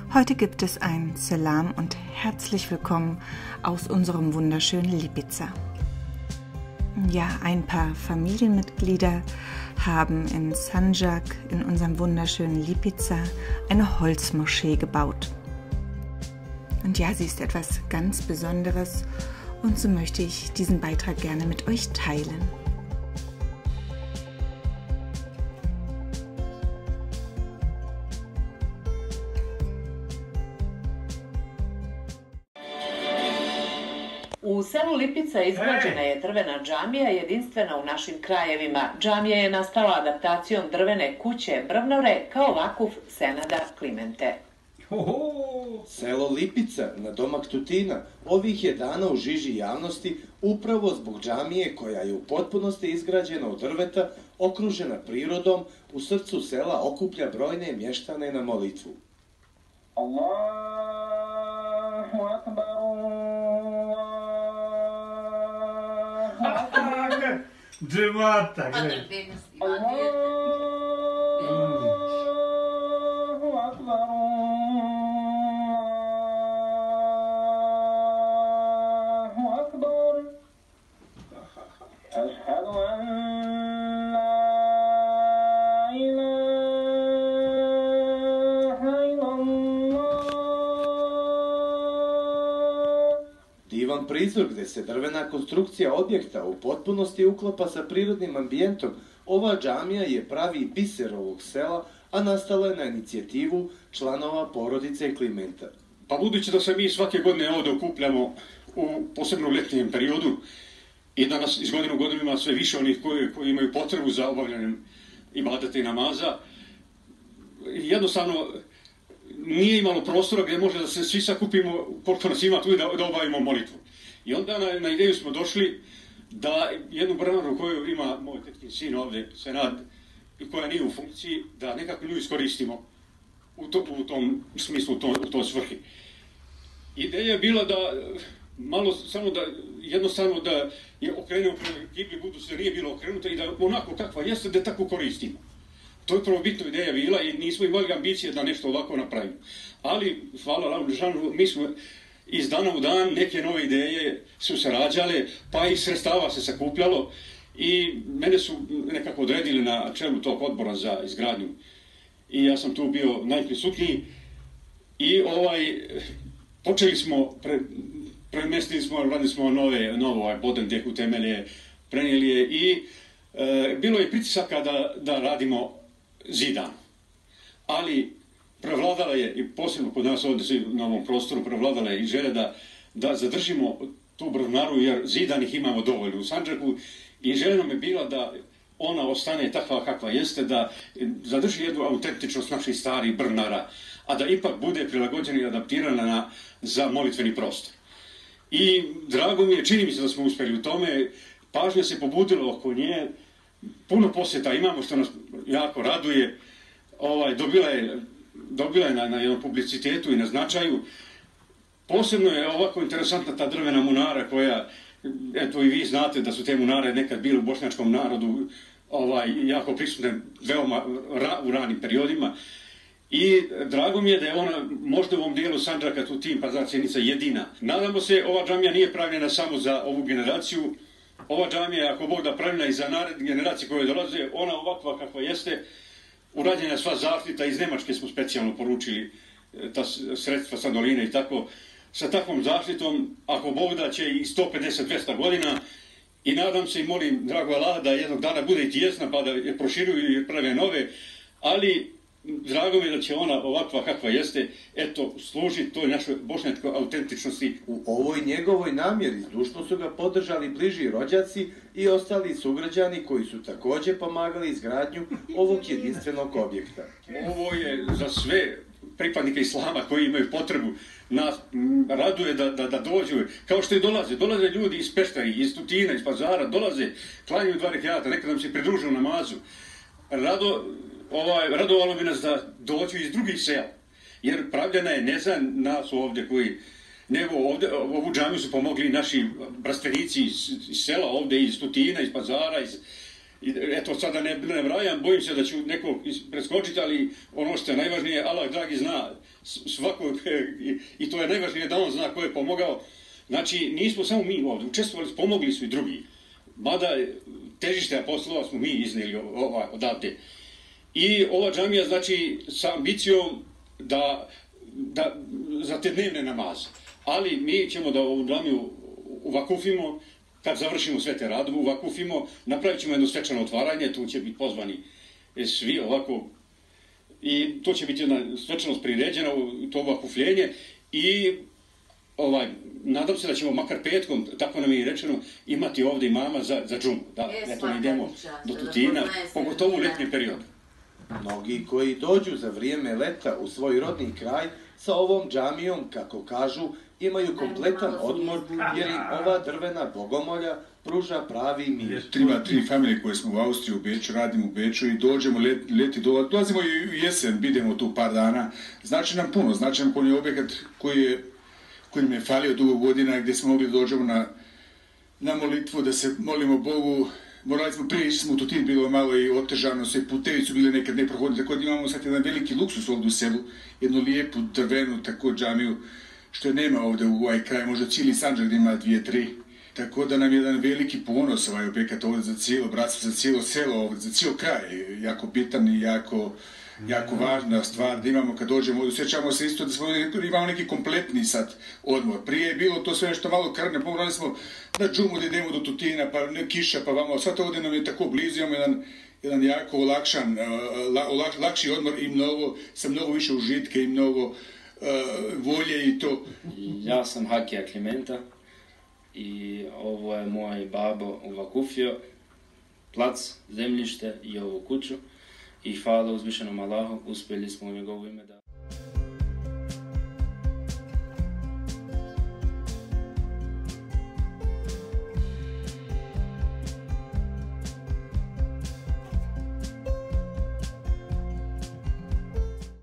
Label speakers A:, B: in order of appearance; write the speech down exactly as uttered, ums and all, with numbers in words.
A: Heute gibt es ein Selam und herzlich willkommen aus unserem wunderschönen Lipica. Ja, ein paar Familienmitglieder haben in Sanjak, in unserem wunderschönen Lipica, eine Holzmoschee gebaut. Und ja, sie ist etwas ganz Besonderes und so möchte ich diesen Beitrag gerne mit euch teilen.
B: U selu Lipica izgrađena je drvena džamija, jedinstvena u našim krajevima. Džamija je nastala adaptacijom drvene kuće Brvnore kao vakuf Senada Klimente.
C: Oho! Selo Lipica na domak Tutina ovih je dana u žiži javnosti upravo zbog džamije koja je u potpunosti izgrađena od drveta, okružena prirodom, u srcu sela okuplja brojne mještane na molitvu. Allahu akbar.
D: Džemata, gledaj.
C: Allahu akbar. Allahu akbar. Ashhadu an la ilaha illallah. Divan prizor gdje se drvena konstrukcija objekta u potpunosti uklapa sa prirodnim ambijentom, ova džamija je pravi biser ovog sela, a nastala je na inicijativu članova porodice Klimenta.
D: Pa budući da se mi svake godine ovdje okupljamo u posebno ljetnijem periodu i da nas iz godine u godinu ima sve više onih koji, koji imaju potrebu za obavljanjem ibadeta i namaza, jednostavno nije imalo prostora gdje može da se svi sakupimo koliko nas ima tu i da, da obavimo molitvu. I onda na, na ideju smo došli da jednu brvnaru koju ima moj tetkin sin ovdje, Senad, i koja nije u funkciji, da nekako nju iskoristimo u, to, u tom smislu, u, to, u toj svrhi. Ideja je bila da malo samo da jednostavno da je okrenemo prema kibli, budu se nije bilo okrenuta i da onako kakva jeste da tako koristimo. To je prvobitna ideja bila i nismo imali ambicije da nešto ovako napravimo. Ali, hvala Allahu dželešanu, mi smo iz dana u dan neke nove ideje su se rađale, pa i sredstava se sakupljalo i mene su nekako odredili na čelu tog odbora za izgradnju. I ja sam tu bio najprisutniji i ovaj, počeli smo, pre, premestili smo, radili smo nove, novo ovaj, boden deku temelje, prenijeli je i e, bilo je pritisaka da, da radimo zidan. Ali prevladala je, i posebno kod nas ovdje na ovom prostoru, prevladala je i želja da, da zadržimo tu brvnaru, jer zidanih imamo dovoljno u Sandžaku i želja nam je bila da ona ostane takva kakva jeste, da zadrži jednu autentičnost naših starih brvnara, a da ipak bude prilagođena i adaptirana na, za molitveni prostor. I drago mi je, čini mi se da smo uspjeli u tome, pažnja se pobudila oko nje, puno posjeta imamo što nas jako raduje, ovaj, dobila je dobila je na, na jednom publicitetu i na značaju. Posebno je ovako interesantna ta drvena munara koja, eto i vi znate da su te munare nekad bile u bošnjačkom narodu ovaj, jako prisutne veoma ra, u ranim periodima. I drago mi je da je ona možda u ovom dijelu Sandžaka, tu tim Pazar Sjenica, jedina. Nadamo se, ova džamija nije pravljena samo za ovu generaciju. Ova džamija, ako Bog da, pravljena i za naredne generacije koje dolaze, ona ovakva kakva jeste, urađena sva zaštita, iz Nemačke smo specijalno poručili ta sredstva sa doline i tako, sa takvom zaštitom, ako Bog da, će i sto pedeset do dvjesto godina i nadam se i molim drago Allah da jednog dana bude i tijesna pa da je proširuju i prave nove, ali drago mi je da će ona ovakva kakva jeste, eto, služiti toj našoj bošnjačkoj autentičnosti.
C: U ovoj njegovoj namjeri zdušno su ga podržali bliži rođaci i ostali sugrađani koji su također pomagali izgradnju ovog jedinstvenog objekta.
D: Ovo je za sve pripadnike islama koji imaju potrebu, nas raduje da, da, da dođu, kao što i dolaze. Dolaze ljudi iz Peštari, iz Tutina, iz Pazara, dolaze, klanjaju dva rekata, nekad nam se pridružuju namazu. Rado, ovaj, radovalo bi nas da dođu iz drugih sela, jer pravljena je ne za nas ovdje koji, nego ovdje, ovu džamiju su pomogli naši brastvenici iz, iz sela ovdje, iz Tutina, iz Pazara, iz, I, eto, sada ne, ne brajam, bojim se da ću nekog preskočiti, ali ono što je najvažnije, Allah dragi zna svakog, i, i to je najvažnije da on zna ko je pomogao. Znači, nismo samo mi ovdje, učestvovali, pomogli su i drugi. Mada težište apostola smo mi iznijeli ova, odavde. I ova džamija, znači, sa ambicijom da, da, za te dnevne namaze. Ali mi ćemo da ovu džamiju uvakufimo, kad završimo sve te radove, uvakufimo, napravit ćemo jedno svečano otvaranje, tu će biti pozvani svi ovako, i to će biti jedna svečanost priređena, to uvakufljenje, i ovaj, nadam se da ćemo makar petkom, tako nam je i rečeno, imati ovdje imama za, za džumu, da eto idemo do Tutina, pogotovo u letnjem periodu.
C: Mnogi koji dođu za vrijeme leta u svoj rodni kraj sa ovom džamijom, kako kažu, imaju kompletan odmor jer im ova drvena bogomolja pruža pravi mir.
E: Ima tri familije koje smo u Austriji, u Beču, radimo u Beču i dođemo leti, leti dole, dolazimo i u jesen, bidemo tu par dana. Znači nam puno, znači nam koji je objekat koji je koji nam je falio dugo godina, gdje smo mogli da dođemo na, na molitvu, da se molimo Bogu. Morali smo prije, išli smo u Tutin, bilo malo i otežano, sve putevi su bili nekad neprohodni, tako da imamo sad jedan veliki luksus ovdje u selu, jednu lijepu drvenu tako džamiju, što je nema ovdje u ovaj kraj, možda cijeli Sandžak gdje ima dvije, tri. Tako da nam je jedan veliki ponos ovaj objekat ovdje za cijelo bratstvo, za cijelo selo, ovdje, za cijelo kraj, jako bitan i jako, jako važna stvar da imamo kad dođemo ovdje. Sjećamo se isto da smo imamo neki kompletni sad odmor. Prije je bilo to sve nešto malo krvne, pomorali smo na džumu da idemo do Tutina, pa ne, kiša, pa vamo, sad ovdje nam je tako blizu, imamo jedan, jedan jako olakšan, la, lak, lakši odmor i mnogo, sa mnogo više užitke i mnogo uh, volje i to.
F: Ja sam Hakija Klimenta i ovo je moj babo uvakufio, plac, zemljište i ovu kuću. I hvala uzvišenom Allahu, uspjeli smo u njegovo ime da...